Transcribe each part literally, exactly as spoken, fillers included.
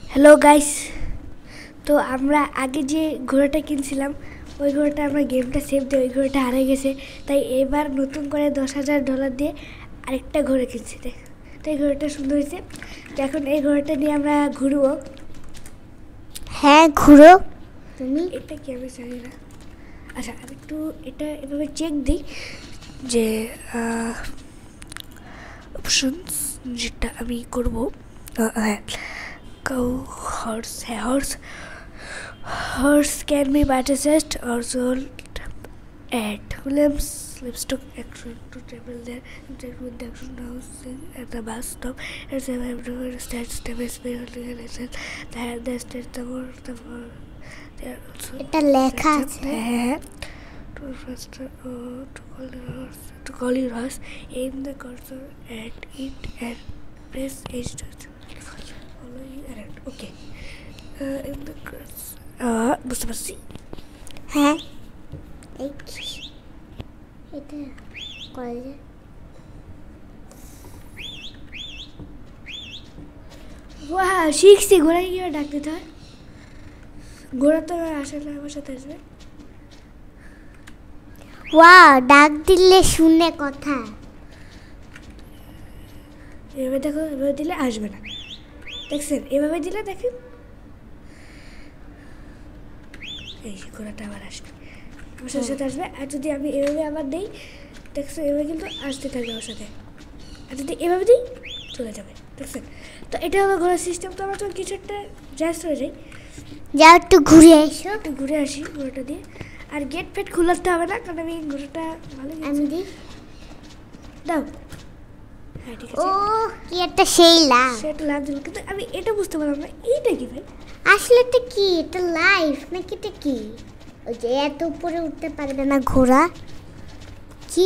Hello guys, তো আমরা আগে যে ঘোড়াটা কিনছিলাম ওই ঘোড়াটা আমরা গেমটা সেভ দিয়ে ওই ঘোড়াটা হারিয়ে গেছে, তাই এবার নতুন করে দশ হাজার ডলার দিয়ে আরেকটা ঘোড়া কিনছি। তো এই ঘোড়াটা সুন্দর হয়েছে। তো এখন এই ঘোড়াটা নিয়ে আমরা ঘুরবো। হ্যাঁ ঘুরো। তুমি এটা কি আমি জানি না। আচ্ছা আমি একটু এটা এভাবে চেক দিই যে অপশনস যেটা আমি করবো। হ্যাঁ cow, horse, hey, horse, horse can be purchased or sold at Williams livestock action to travel there interact with the action housing at the bus stop and some everywhere stats damage by holding a license. There the stats the more the more there also এটা লেখা আছে to first uh, to call the horse to call your horse aim the cursor at it and press H to follow you around. Okay. Uh, in the uh, বুঝতে পারছি। হ্যাঁ এই এটা কলেজে wow শিখছি ঘোড়া কীভাবে ডাক দিতে হয়। ঘোড়া তো আসে না আমার সাথে আসবে। ওয়াও ডাক দিলে শুনে কথা। এভাবে দেখো, এভাবে দিলে আসবে না, দেখছেন? এভাবে দিলে দেখেন এই ঘোড়াটা আবার আসবে, আমার সাথে সাথে আসবে। আর যদি আমি এভাবে আবার দিই দেখছেন, এভাবে কিন্তু আসতে থাকবে আমার সাথে। আর যদি এভাবে দিই চলে যাবে, দেখছেন? তো এটা হলো ঘোড়ার সিস্টেম। তো আমরা তো কিছু একটা জাস্ট হয়ে যাই, যাও একটু ঘুরে এসো। একটু ঘুরে আসি ঘোড়াটা দিয়ে। আর গেট ফেট খুলাতে হবে না, কারণ আমি ঘোড়াটা ভালো আমি দিই দাও। হ্যাঁ ঠিক ও আছে, কি একটা সেই লাভ। সেটা লাভ দিল, কিন্তু আমি এটা বুঝতে পারলাম না এইটা কি ভাই। আসলে এটা কি? এটা লাইফ নাকি এটা কি? ওই যে এত উপরে উঠতে পারবে না ঘোড়া। কি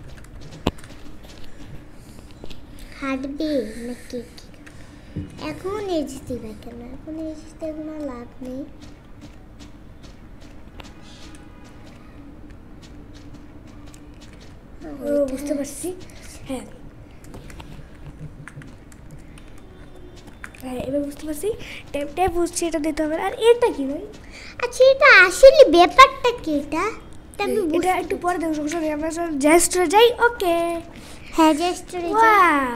হাঁটবে নাকি? এখন এজ দিবে কেন? এখন এজ দিতে কোনো লাভ নেই। ও বুঝতে পারছি। হ্যাঁ হ্যাঁ এবার বুঝতে পারছি। ট্যাপ ট্যাপ বুঝছি, এটা দিতে হবে। আর এটা কি ভাই? আচ্ছা এটা আসলে ব্যাপারটা কি? এটা আমি এটা একটু পরে দেখো, সমস্যা নেই। আমরা যখন জেস্টরে যাই। ওকে হ্যাঁ জেস্টরে ওয়াও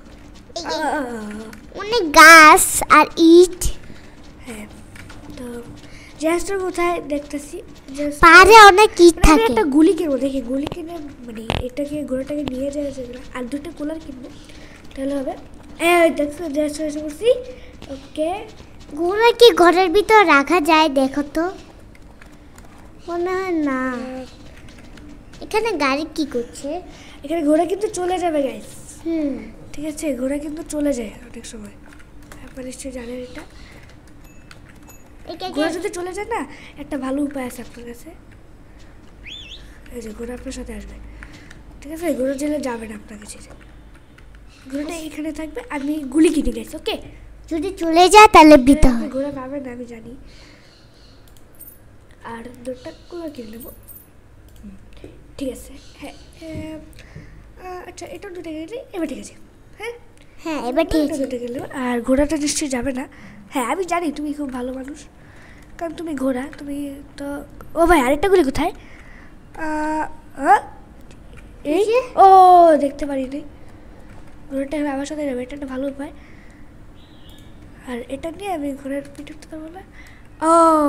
অনেক গাছ আর ইট। হ্যাঁ তো জেস্টর কোথায় দেখতেছি? পারে অনেক ইট থাকে। একটা গুলি কিনবো, দেখি গুলি কিনে মানে এটাকে ঘোড়াটাকে নিয়ে যাওয়া যাবে। আর দুটো কুলার কিনবো, তাহলে হবে। এই দেখছো জেস্টর এসে পড়ছি। ওকে ঘোড়া কি ঘরের ভিতর রাখা যায়? দেখো তো, মনে হয় না। এখানে গাড়ি কি করছে? এখানে ঘোড়া কিন্তু চলে যাবে গাইস। হুম ঠিক আছে, ঘোড়া কিন্তু চলে যায় অনেক সময়, আপনারা নিশ্চয়ই জানেন এটা। ঘোড়া যদি চলে যায় না, একটা ভালো উপায় আছে আপনার কাছে। এই যে ঘোড়া আপনার সাথে আসবে, ঠিক আছে? ঘোড়া জেলে যাবে না আপনার কাছে, ঘোড়াটা এখানে থাকবে। আমি গুলি কিনে গেছি। ওকে যদি চলে যায় তাহলে দিতে হয়। ঘোড়া পাবে না আমি জানি। আর দুটা কুলার কিনে নেবো, ঠিক আছে? হ্যাঁ আচ্ছা এটা দুটো কিনে এবার ঠিক আছে। হ্যাঁ হ্যাঁ এবার ঠিক আছে। দুটো কিনে নেবো। আর ঘোড়াটা নিশ্চয়ই যাবে না। হ্যাঁ আমি জানি তুমি খুব ভালো মানুষ, কারণ তুমি ঘোড়া। তুমি তো ও ভাই আরেকটা গুলি কোথায়? এই ও দেখতে পারিনি। ঘোড়াটা আমার সাথে যাবে, এটা একটা ভালো উপায়। আর এটা নিয়ে আমি ঘোড়ার পিঠ উঠতে পারবো না। ও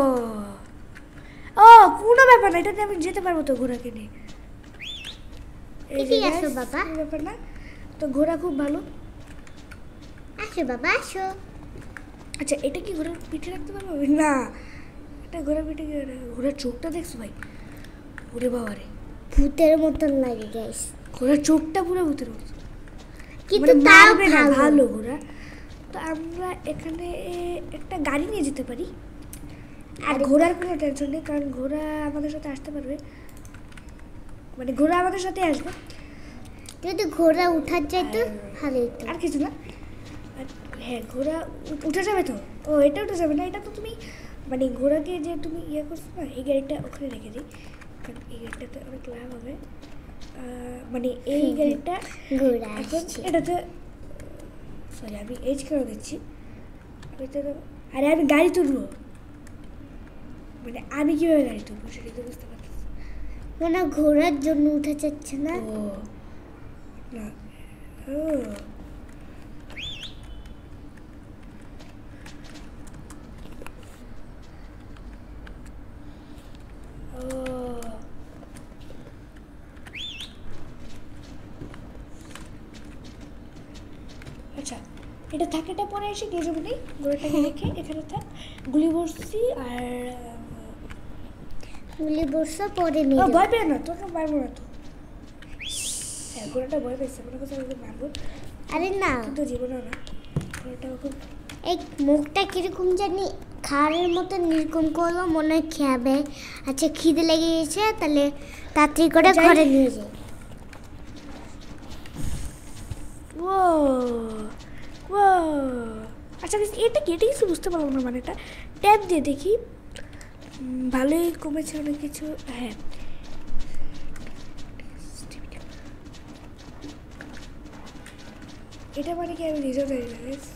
ও কোনো ব্যাপার না, এটা নিয়ে আমি যেতে পারবো তো ঘোড়াকে নিয়ে। এদিকে আসো বাবা। ব্যাপার না তো, ঘোড়া খুব ভালো। আসো বাবা আসো। আচ্ছা এটা কি ঘোড়ার পিঠে রাখতে পারবো না? এটা ঘোড়ার পিঠে কি? ঘোড়ার চোখটা দেখছো ভাই? ওরে বাবা রে, ভূতের মতন লাগে গাইস। ঘোড়ার চোখটা পুরো ভূতের মতো, কিন্তু তাও না ভালো ঘোড়া। তো আমরা এখানে একটা গাড়ি নিয়ে যেতে পারি। আর ঘোড়ার কোনো টেনশন নেই, কারণ ঘোড়া আমাদের সাথে আসতে পারবে, মানে ঘোড়া আমাদের সাথে আসবে। যদি ঘোড়া উঠার যায় তো ভালো হতো। আর কিছু না। হ্যাঁ ঘোড়া উঠে যাবে তো। ও এটা উঠে যাবে না, এটা তো তুমি মানে ঘোড়াকে যে তুমি ইয়ে করছো না, এই গাড়িটা ওখানে রেখে দিই, কারণ এই গাড়িটাতে অনেক লাভ হবে। মানে এই গাড়িটা ঘোড়া এখন এটাতে সরি আমি এজ করে দিচ্ছি। আমি তো আরে আমি গাড়ি তুলবো, মানে আমি কিভাবে গাড়ি তুলবো সেটা তো বুঝতে পারতেছি। মনে হয় ঘোরার জন্য উঠে যাচ্ছে না। ও না, ও ও আচ্ছা, এটা থাক, এটা পরে এসে গিয়ে যাবো নেই, গোড়াটাকে রেখে এখানে থাক। গুলি বসছি আর গুলি বর্ষা পরে ও নিয়ে যাবো। ভয় পেয়ে না, তোকে মারবো না তো। হ্যাঁ গোড়াটা ভয় পেয়েছে, মনে করছে আমাকে মারবো, আরে না, কিন্তু জীবনেও না। গোড়াটা খুব এই মুখটা কিরকম জানি খাড়ের মতো নিরকম করলো, মনে হয় খাবে। আচ্ছা খিদে লেগে গেছে, তাহলে তাড়াতাড়ি করে যাই। ঘরে নিয়ে যাই। ও ও আচ্ছা বেশ, এটা কি, এটা কিছু বুঝতে পারলাম না, মানে এটা ট্যাপ দিয়ে দেখি। উম, ভালোই কমেছে অনেক কিছু। হ্যাঁ এটা মানে কি আমি নিজেও জানি না guys।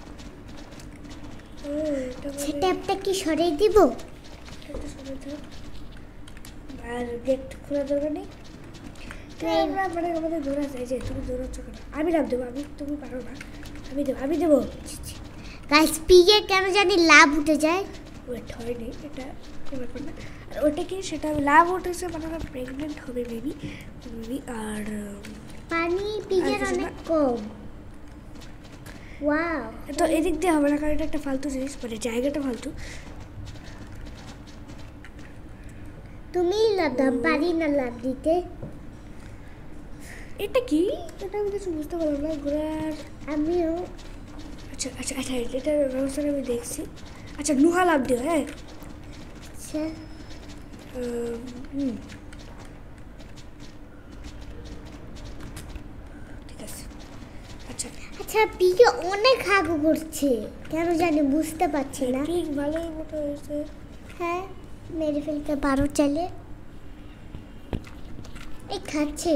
ও এটা মানে ট্যাপটা কি সরিয়ে দিব? এটা সরিয়ে দাও। আর গেট খোলা দরকার নেই। তো নেই। আমরা মানে আমাদের দৌড়া চাই যে তুমি দৌড়াচ্ছ কেন? আমি লাভ দেবো, আমি, তুমি পারো না। আমি দেবো, আমি দেবো। গাইস পিগে কেন জানি লাভ উঠে যায়। ওয়েট হয়নি, এটা কোনো ব্যাপার না। আর ওটা কি, সেটা লাভ উঠেছে মানে ওরা প্রেগনেন্ট হবে মেবি মেবি আর পানি পিগের আর কিছু অনেক না। কম। ওয়াও, তো এদিক দিয়ে হবে না, কারণ এটা একটা ফালতু জিনিস, মানে জায়গাটা ফালতু। তুমি লাভ দাও, পারি না লাভ দিতে। এটা কি, এটা আমি কিছু বুঝতে পারলাম না। ঘোড়ার আমিও। আচ্ছা আচ্ছা আচ্ছা, এটার ব্যবস্থাটা আমি দেখছি। আচ্ছা নুহা লাভ দিও, হ্যাঁ। আচ্ছা আহ, হুম ঠিক আছে। আচ্ছা আচ্ছা পিগে অনেক হাগু করছে, কেন জানি বুঝতে পারছি না। ঠিক ভালোই মতো হয়েছে। হ্যাঁ মেরে ফেলতে পারো চাইলে। এই খাচ্ছে,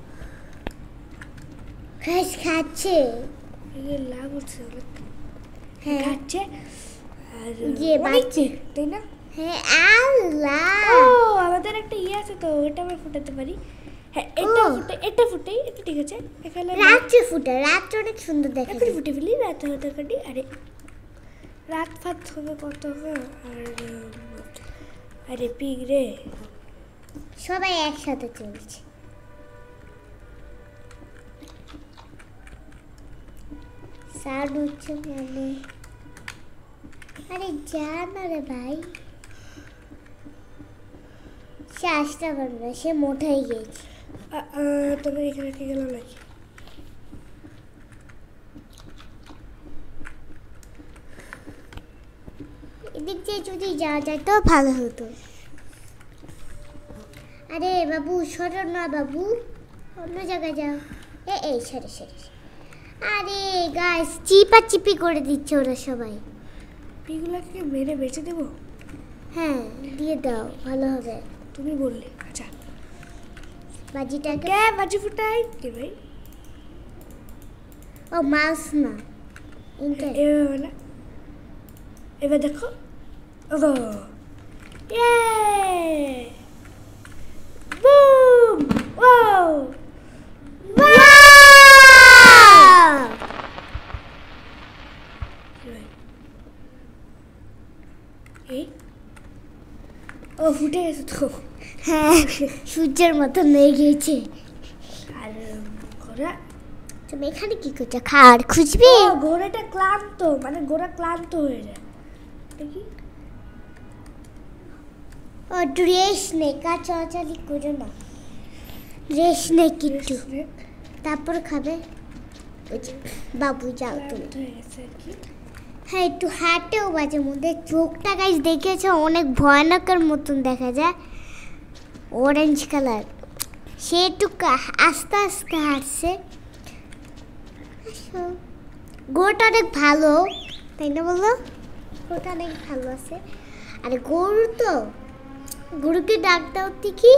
খাস খাচ্ছে। এই লাভ হচ্ছে অনেক, হ্যাঁ খাচ্ছে আর যে অনেক, বাচ্চা। তাই না? হ্যাঁ আল্লাহ, ও আমাদের একটা ইয়ে আছে তো, ওটা আমরা ফুটাতে পারি। হ্যাঁ এটা ও। ফুটে, এটা ফুটেই, এটা ঠিক আছে। এখানে রাত্রে ফুটে, রাত্রে অনেক সুন্দর দেখা এখন যায়। ফুটে ফেলি, রাত হতে কাটি। আরে রাত ফাত হবে কত হবে। আর উম, আরে পিগ রে, সবাই একসাথে চলছে। সাউন্ড হচ্ছে মানে, আরে যা না রে ভাই, সে আসতে পারবে না, সে মোটাই গেছে। আ- আ, তবে এখানে কি গেল নাকি? এদিক দিয়ে যদি যাওয়া যায় তো ভালো হতো। আরে বাবু সরো না বাবু, অন্য জায়গায় যাও। এ এই সরে সরে সরে। আরে গাছ চিপা চিপি করে দিচ্ছে ওরা সবাই। পিগুলাকে মেরে বেঁচে দেবো? হ্যাঁ দিয়ে দাও, ভালো হবে। তুমি বললে। আচ্ছা বাজিটাকে, কে বাজি ফুটাই কে ভাই? ও মাউস না, ইন্টার। এভাবে না, এবার দেখো। ওগো ইয়ে বুম, ওয়াও এই ও ফুটে গেছে তো। হ্যাঁ সূর্যের মতো হয়ে গিয়েছে। আর ঘোড়া, তুমি এখানে কি করছো? খাবার খুঁজবি? ও ঘোড়াটা ক্লান্ত, মানে ঘোড়া ক্লান্ত হয়ে যায় দেখি। ও ড্রেস নেই, কাজ চলাচলি করো না, ড্রেস নেই কিচ্ছু। তারপর খাবে। ওই যে, বাবু যাও তুমি। ক্লান্ত হয়ে গেছে আর কি। হ্যাঁ একটু হাঁটেও মাঝে মধ্যে, চোখটা গাছ দেখেছো অনেক ভয়ানকের মতন দেখা যায়, অরেঞ্জ কালার। সে একটু কা- আস্তে আস্তে হাঁটছে। আসো। গরুটা অনেক ভালো, তাই না বললো? গরুটা অনেক ভালো আছে। আরে গরু তো, গরুকে ডাক দাও দেখি।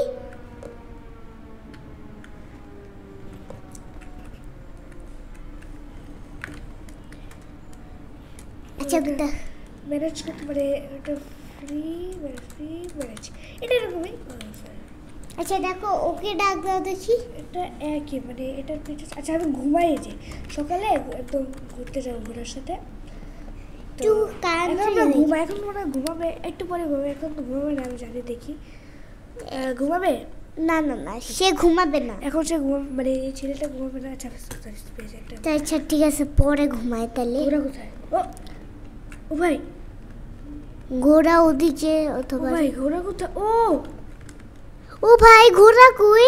আচ্ছা দা- ম্যানেজ করতে পারে, এটা ফ্রি ফ্রি ম্যানেজ, এটা এরকমই। আচ্ছা দেখো ওকে ডাক দাও দেখি। এটা একই মানে এটার পিছনে। আচ্ছা আমি ঘুমাই, যে সকালে একদম ঘুরতে যাবো ঘোরার সাথে, তো এখন আমরা ঘুমাই, এখন মনে হয় ঘুমাবে, একটু পরে ঘুমাবে, এখন তো ঘুমাবে না আমি জানি, দেখি ঘুমাবে। না না না সে ঘুমাবে না এখন, সে ঘুমাবে মানে এই ছেলেটা ঘুমাবে না। আচ্ছা আচ্ছা ঠিক আছে পরে ঘুমায় তাহলে। ঘোড়া কোথায়? ও ও ভাই, ঘোড়া ওদিকে অথবা ভাই ঘোড়া কোথায়? ও ও ভাই ঘোড়া কই?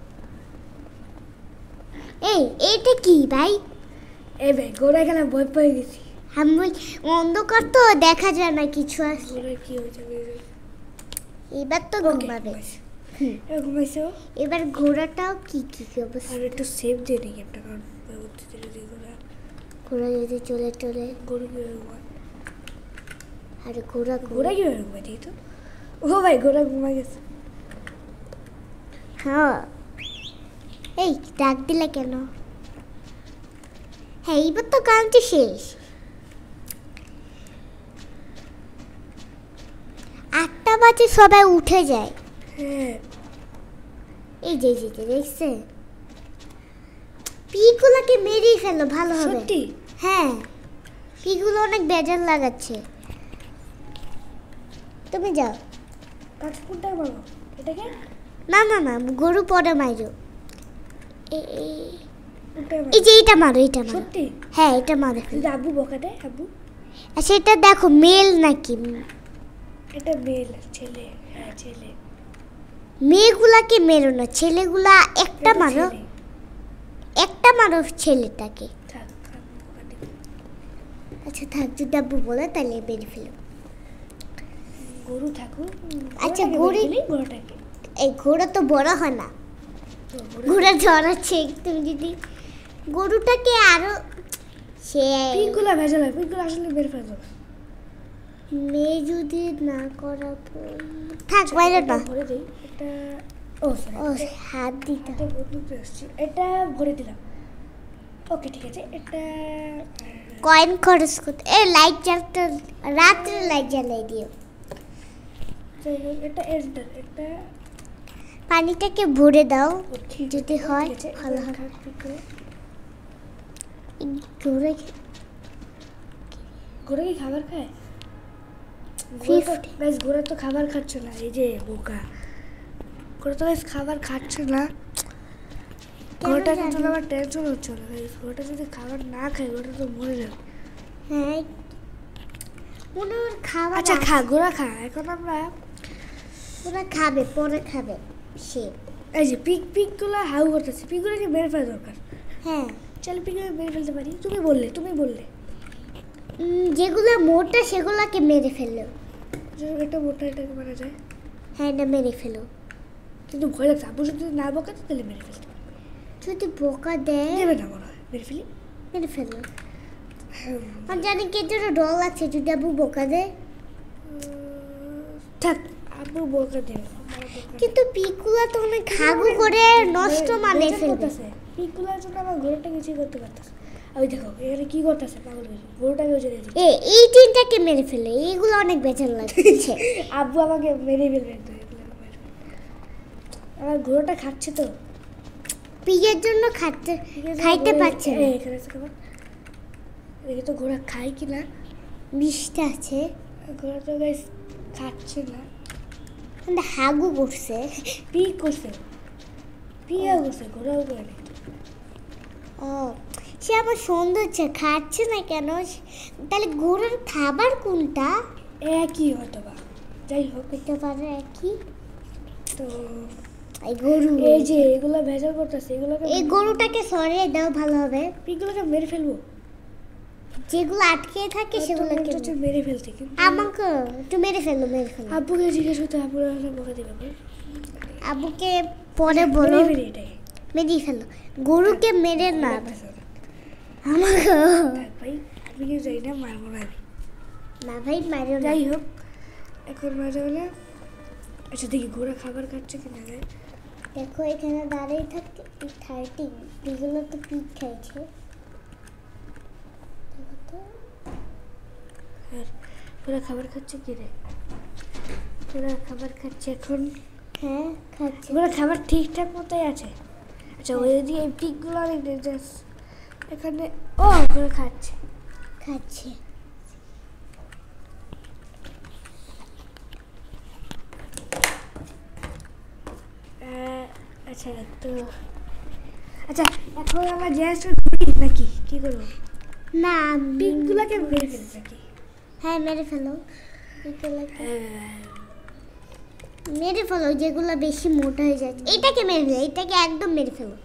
এই এটা কি ভাই? এই ভাই ঘোড়া গেলে ভয় পেয়ে গেছি আমি, অন্ধকার তো দেখা যায় না কিছু। আছে ঘোড়া কি হয়েছে? এবার তো ঘুমাবে। এবার ঘুমাইছে ও। এবার ঘোড়াটাও কি কি অবস্থা? আর একটু সেভ দিয়ে নিই একটা, কারণ যদি ঘোড়া ঘোড়া যদি চলে চলে গরু কীভাবে ঘুমায়? আরে ঘোড়া ঘোড়া কীভাবে ঘুমায় দেখি তো। ও ভাই ঘোড়া ঘুমাই গেছে। হ্যাঁ এই ডাক দিলে কেন? হ্যাঁ এইবার তো গানটি শেষ। আটটা বাজে সবাই উঠে যায়। হ্যাঁ এই যে যে দেখছে পিগুলোকে মেরেই ফেলো ভালো হবে। সত্যি? হ্যাঁ পিগুলো অনেক বেজার লাগাচ্ছে। তুমি যাও। কাজ কোনটা মারো? এটাকে? না না না গরু পরে মারো। কোনটা এই যে এটা মারো, এটা মারো। সত্যি? হ্যাঁ এটা মারো। যদি আব্বু বকা দেয়? আব্বু আচ্ছা এটা দেখো মেল নাকি? এটা মেল, ছেলে। হ্যাঁ ছেলে। মেয়েগুলাকে মেরো না, ছেলেগুলা একটা এটা মারো, ছেলে। একটা মারো ছেলেটাকে। থাক থাক বকা দিই। আচ্ছা থাক যদি আব্বু বলে তাহলে বেরিয়ে ফেলো। গরু থাকুক। আচ্ছা ঘোড়াটাকে গরু মেরে ফেলি, ঘোড়াটাকে। এই ঘোড়া তো বড় হয় না, তো ঘোড়া- ঘোড়া জড়াচ্ছে। তুমি যদি গরুটাকে আরো সে পিকগুলা ভেজা লাগে, পিকগুলো আসলে বের ফেলে দেবো। মেয়ে যদি না করা প- থাক বাইরে না। ভরে দিই এটা। ও sorry, ও এটা- হাত দিতে এটা বদলতে আসছি, এটা ভরে দিলাম। ওকে ঠিক আছে। এটা কয়েন খরচ করতে। এ লাইট জ্বালতে রাত্রে লাইট জ্বালাই দিও। যাই হোক, এটা এন্টার। এটা পানিটাকে ভরে দাও ওকে, যদি হয় ঠিক আছে, ভালো এবার হয়। খাট পিক করে। ঘুরে ঘোড়া কি খাবার খায়? Fifty. গাইস ঘোড়া তো খাবার খাচ্ছে না, এই যে বোকা। ঘোড়া তো গাইস খাবার খাচ্ছে না। ঘোড়াটা কিন্তু জানি? আমার টেনশন হচ্ছে না গাইস। ঘোড়াটা যদি খাবার না খায় ঘোড়া তো মরে যাবে। হ্যাঁ মনে হয় খাওয়া। আচ্ছা খা, ঘোড়া খা। এখন আমরা ওরা খাবে পরে খাবে সে। এই যে পিক পিকগুলো হাউ করতেছে, পিকগুলোকে মেরে ফেলা দরকার। হ্যাঁ চল পিকগুলো মেরে ফেলতে পারি। তুমি বললে, তুমি বললে উম, যেগুলো মোটা সেগুলোকে মেরে ফেলো। যে একটা মোটা এটাকে মারা যায়, হ্যাঁ এটা মেরে ফেলো। কিন্তু ভয় লাগছে। আবু যদি না বকাতে তাহলে মেরে ফেলতে পারি। যদি বোকা দেয় দেবে না মনে হয়, মেরে ফেলি। মেরে ফেলো। আমি জানি কে জন্য ডর লাগছে যদি আবু বোকা দেয়। থাক, আবু বকা দেবে। আমার বকা দেবে। কিন্তু পিকুলা তো অনেক খাগু করে নষ্ট মানে বেজার ফেলবে। করতেছে। পিকগুলোর জন্য আমার ঘোড়াটা কিছুই করতে পারতেছে। ওই দেখো এখানে কি করতেছে পাগল হয়ে, গরুটাকে জড়িয়ে দিচ্ছে। এ এই তিনটাকে মেরে ফেলে, এইগুলো অনেক বেজার লাগছে। আব্বু আমাকে মেরে ফেলবে একদম, এগুলো মেরে ফেলবে। আমার ঘোড়াটা খাচ্ছে তো, পিকের জন্য খাচ্ছে, খাইতে পারছে না। এই, এখানে আছে খাবার। দেখি তো ঘোড়া খায় কি না। বিষটা আছে ঘোড়া তো গাইস খাচ্ছে না, কিন্তু হাগু করছে। পিক করছে, পিয়াও করছে, ঘোড়াও করে নেই। ও সে আমার সৌন্দর্য খাচ্ছে না কেন? তাহলে ঘোড়ার খাবার কোনটা? একই হয়তো বা, যাই হোক। হতে পারে একই। তো এই গরু, এই যে এগুলো ভেজাল করতেছে, এগুলোকে এই গরুটাকে সরিয়ে দাও ভালো হবে। পিকগুলোকে মেরে ফেলবো। যেগুলো আটকে থাকে সেগুলোকে সেগুলোকে মেরে ফেলতে, কিন্তু আমাকে একটু মেরে ফেলো, মেরে ফেলো। আব্বুকে জিজ্ঞেস করতে, আব্বুর বকা দেবে। আবুকে পরে বলো মেরে ফেলি এটাকে। মেরে ফেলো। গরুকে মেরে না আমাকে। থাক ভাই, আমি কেউ যাই না, মারবো না আমি। না ভাই মারো না। যাই হোক, এখন মাঝে বেলা। আচ্ছা দেখি ঘোড়া খাবার খাচ্ছে কিনা। যায় দেখো এখানে দাঁড়িয়ে থাকতে থার্টি এগুলো তো পিক খাইছে। দেখো তো। আর ঘোড়া খাবার খাচ্ছে কি রে? ঘোড়া খাবার খাচ্ছে এখন। হ্যাঁ খাচ্ছে। ঘোড়া খাবার ঠিকঠাক মতোই আছে। আচ্ছা ওই দিয়ে এই পিকগুলো এখানে। ও ঘোড়া খাচ্ছে খাচ্ছে আচ্ছা তো আচ্ছা এখন আমরা জিনিসটা করি নাকি কি করবো? না পিকগুলোকে মেরে ফেলি নাকি? হ্যাঁ মেরে ফেলো মেরে ফেলো যেগুলো বেশি মোটা হয়ে যাচ্ছে। এটাকে মেরে ফেলো, এটাকে একদম মেরে ফেলো।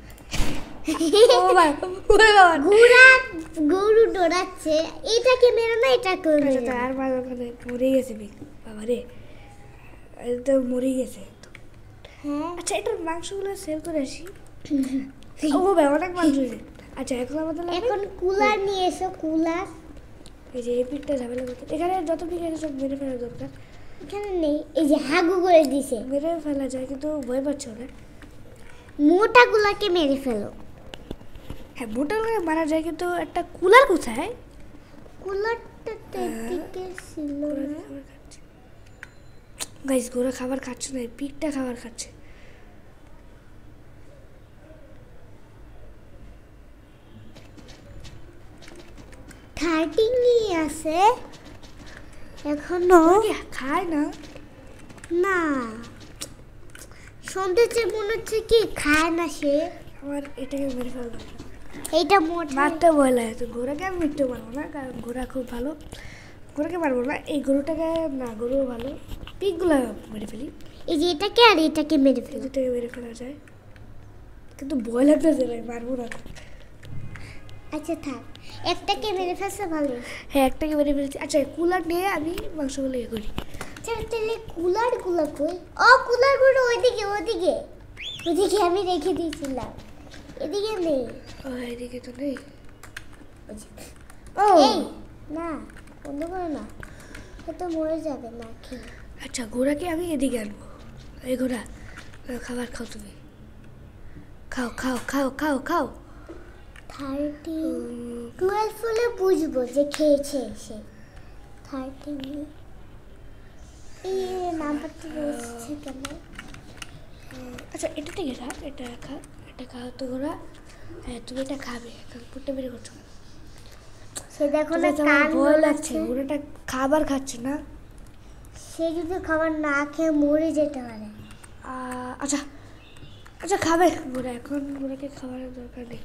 ঘোড়া গরু দৌড়াচ্ছে, এটাকে মেরো না, এটাকে আর ওখানে মরে গেছে পিক। বাবা রে তো মরে গেছে। হ্যাঁ আচ্ছা এটার মাংসগুলো সেল করে আসি। ও ভাই অনেক মাংস হয়েছে। আচ্ছা এখন আমাদের এখন কুলার নিয়ে এসো। কুলার এই যে এই পিকটা ঝামেলা করতে এখানে যত পিক আছে সব মেরে ফেলা দরকার। এখানে নেই, এই যে হাগু করে দিছে। মেরে ফেলা যায় কিন্তু ভয় পাচ্ছ না? মোটা গুলাকে মেরে ফেলো। হ্যাঁ মোটা গুলাকে মারা যায় কিন্তু একটা কুলার কোথায়? কুলারটা তো এদিকে ছিল না। গাইস গোরা খাবার খাচ্ছে না, পিকটা খাবার খাচ্ছে। থার্টি নিয়ে আছে এখনো খায় না। না সন্দেহে মনে হচ্ছে কি খায় না সে। আমার এটাকে মেরে ফেলবো। এইটা মোটা মারতে ভয় লাগে তো ঘোড়াকে আমি মিটতে পারবো না, কারণ ঘোড়া খুব ভালো। ঘোড়াকে মারবো না, এই গরুটাকে না, গরুও ভালো। পিকগুলো মেরে ফেলি। এই যে এটাকে আর এটাকে মেরে ফেলি। দুটাকে মেরে ফেলা যায় কিন্তু ভয় লাগতেছে ভাই, মারবো না। আচ্ছা থাক, একটাকে মেরে ফেলছে ভালো। হ্যাঁ একটাকে মেরে ফেলেছি। আচ্ছা কুলার নিয়ে আমি মাংসগুলো ইয়ে করি। আচ্ছা তাহলে কুলার গুলো কই? ও কুলার গুলো ওইদিকে ওইদিকে ওইদিকে আমি রেখে দিয়েছিলাম, এদিকে নেই। ও এদিকে তো নেই। ও এই না বন্ধ করো না, এ তো মরে যাবে না খেয়ে। আচ্ছা ঘোড়াকে আমি এদিকে আনবো। এই ঘোড়া খাবার খাও, তুমি খাও খাও খাও খাও খাও। থার্টি টুয়েলভ হলে বুঝবো যে খেয়েছে সে। থার্টি এই নাম্বারটা রয়েছে কেন? আচ্ছা এটা ঠিক আছে, এটা খা, এটা খাও তো ঘোড়া। হ্যাঁ তুমি এটা খাবে, পুটে বের করছো। সে দেখো না কান ভয় লাগছে, ঘোড়াটা খাবার খাচ্ছে না। সে যদি খাবার না খেয়ে মরে যেতে পারে। আচ্ছা আচ্ছা খাবে ঘোড়া, এখন ঘোড়াকে খাবারের দরকার নেই।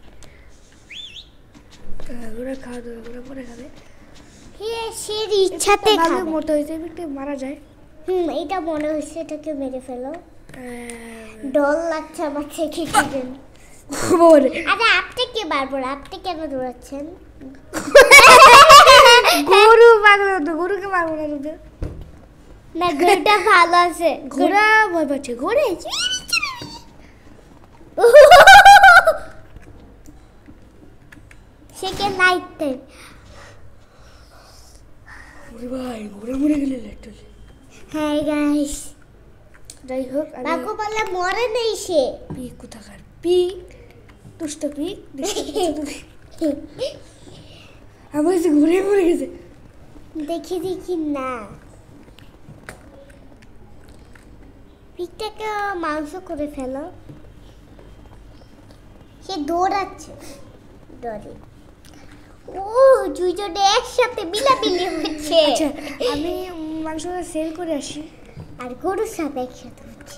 ঘোড়া খাওয়া দরকার, ঘোড়া পরে খাবে। হ্যাঁ সে ইচ্ছাতে খাবে। মোটা হয়েছে একটু মারা যায়। হুম এটা মনে হচ্ছে, এটাকে মেরে ফেলো। ডর লাগছে আমার থেকে কিজন। আরে আপনি কে বারবার আপনি কেন দৌড়াচ্ছেন? গরু পাগল তো, গরুকে মারবো না কিন্তু। না গরুটা ভালো আছে। ঘোড়া ভয় পাচ্ছে। ঘোড়ে সে কে নাইতে। ভাই ঘোড়া মরে গেলে লাইট। হ্যাঁ গাইস যাই হোক বাকু বলে মরে নেই সে। পিক কোথাকার পিক, দুষ্ট পিক। আমার এসে ঘুরে মরে গেছে। দেখি দেখি না পিকটাকে মাংস করে ফেলো। সে দৌড়াচ্ছে ডরে। ও দুইজনে একসাথে বিলাবিলি হচ্ছে। আচ্ছা আমি মাংসটা সেল করে আসি। আর গরুর সাথে একসাথে হচ্ছে।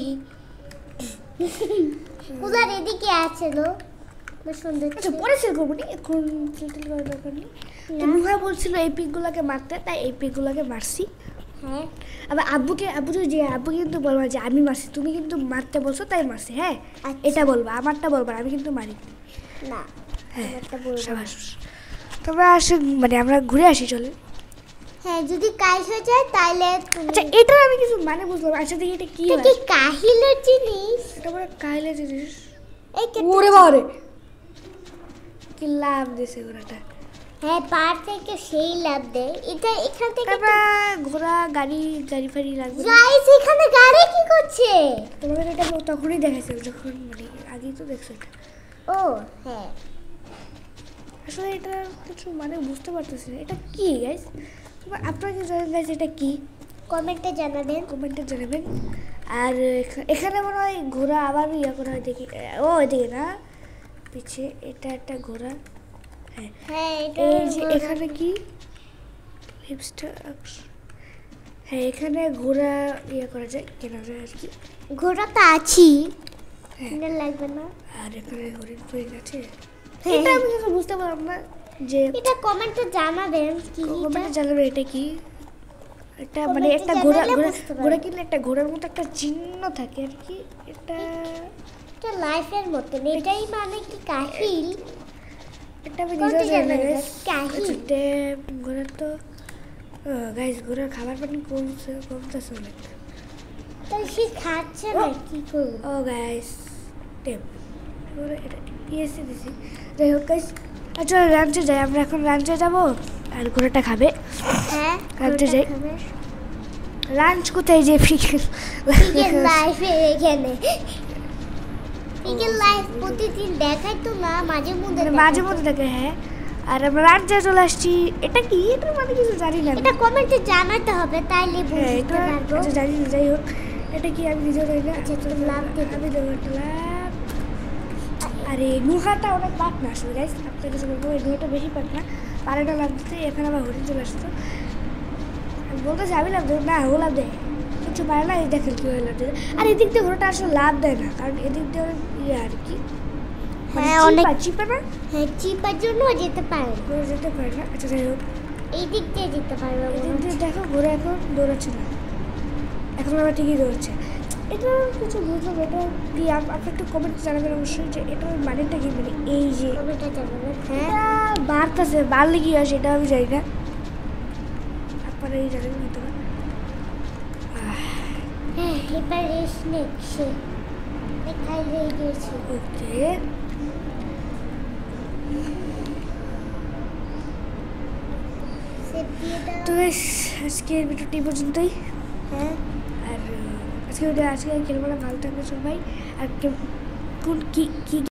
কুলার এদিকে আছে লো, সুন্দর। আচ্ছা পরে সেল করবো নি, এখন সেল টেল করার দরকার নেই। নুহা বলছিল এই পিকগুলোকে মারতে, তাই এই পিকগুলোকে মারছি। হ্যাঁ আবার আব্বুকে আব্বু যে আব্বু কিন্তু বলবা যে আমি মারছি, তুমি কিন্তু মারতে বলছো তাই মারছি। হ্যাঁ এটা বলবা, আমারটা বলবা, আমি কিন্তু মারি না। হ্যাঁ তবে আসে মানে আমরা ঘুরে আসি চলে। হ্যাঁ যদি কাজ হয়ে যায় তাহলে। আচ্ছা এটা আমি কিছু মানে বুঝলাম। আচ্ছা দেখি এটা কি এটা কি কাহিলের জিনিস? এটা বড় কাহিলের জিনিস। এই ওরে বাবারে কি লাভ দিছে ঘোড়াটা। হ্যাঁ পার থেকে সেই লাভ দেয়। এটা এখান থেকে ঘোড়া গাড়ি গাড়ি ফাড়ি লাগবে। গাইস এখানে গাড়ি কি করছে? তোমাদের এটা তখনই দেখাইছে যখন মানে আগেই তো দেখছো এটা। ও হ্যাঁ আসলে এটা কিছু মানে বুঝতে পারতেছি না এটা কি গাইস আপনারা কি জানেন গাইস এটা কি কমেন্টে জানাবেন কমেন্টে জানাবেন আর এখানে মনে হয় ঘোড়া আবার ইয়া করা হয় দেখি ও এদিকে না পিছে এটা একটা ঘোড়া হ্যাঁ হ্যাঁ এটা এই যে এখানে কি হিপস্টার হ্যাঁ এখানে ঘোড়া ইয়া করা যায় কেনা যায় আর কি ঘোড়া তো আছি কিনা লাগবে না আর এখানে হরিণ ফরিণ আছে হ্যাঁ, এটা আমি কিছু বুঝতে পারলাম না যে এটা কমেন্টে জানাবেন কি কমেন্টে জানাবেন এটা কি এটা মানে Comment এ একটা ঘোড়া জানালে ঘোড়া বুঝতে পারবে। ঘোড়া কিনলে একটা ঘোড়ার মতো একটা চিহ্ন থাকে আর কি এটা এটা লাইফের মতন এটাই মানে কি কাহিল এটা আমি কোনটা নিজেও জানি না জানাবে? guys। কাহিল। আচ্ছা, তে ঘোড়ার তো গাইস ঘোড়ার খাবার পানি কমছে কমতেছে অনেক তাহলে সে খাচ্ছে না কি করবো ও গাইস টেপ ঘোড়া এটা পিএসসি দিছি যাই হোক গাইস আচ্ছা লাঞ্চে যাই আমরা এখন লাঞ্চে যাবো আর ঘোড়াটা খাবে হ্যাঁ কালকে ঘোড়াটা যাই। খাবে। লাঞ্চ কোথায় যে ফিকেল পিকেল লাইফে এখানে পিকেল লাইফ প্রতিদিন দেখাই তো না মাঝে মধ্যে মানে দেখায় মাঝে তো। মধ্যে দেখে হ্যাঁ আর আমরা লাঞ্চে চলে আসছি এটা কি এটা মানে কিছু জানি না আমি। এটা কমেন্টে জানাতে হবে তাইলে হ্যাঁ বুঝতে এটা পারবো আচ্ছা জানি না যাই হোক এটা কি আমি নিজেও জানি না আচ্ছা, তুমি লাফ দিয়ে দাও। আমি দেবো একটা লাফ আরে নুহাটা অনেক পাক না আসলে গাইস আপনার কাছে বলবো এই নুহাটা বেশি পাক না পারেটা লাভ দিতে এখানে আবার হরিণ চলে আসতো আমি বলতেছি আমি লাভ দেবো না ও লাভ দেয় কিছু পারে না এই দেখেন কীভাবে লাভ দেয় আর এদিক দিয়ে ঘোড়াটা আসলে লাভ দেয় না কারণ এদিক দিয়ে অনেক ইয়ে আর কি হ্যাঁ অনেক চিপে না হ্যাঁ চিপার জন্য যেতে পারে ঘোড়া যেতে পারে না আচ্ছা যাই হোক এই দিক দিয়ে যেতে পারবে মনে এদিক হয়। দিয়ে দেখো ঘোড়া এখন দৌড়াচ্ছে না এখন আবার ঠিকই দৌড়াচ্ছে এটা কিছু বুঝলাম এটা কি আপ- আপনি একটু কমেন্ট জানাবেন অবশ্যই যে এটার মানেটা কি মানে এই যে কমেন্টে জানাবেন হ্যাঁ এটা বাড়তেছে বাড়লে কি হয় সেটা আমি জানি না আপনারা এই জানেন হয়তো বা। হ্যাঁ এবার রেস্ট নিচ্ছে খাই হয়ে গিয়েছে ওকে সেট দিয়ে দাও তো guys, আজকের ভিডিওটি এই পর্যন্তই হ্যাঁ আর আহ, আজকে ভিডিও আজকে খেলবো না ভালো থাকবে সবাই আর কে- কোন কি কি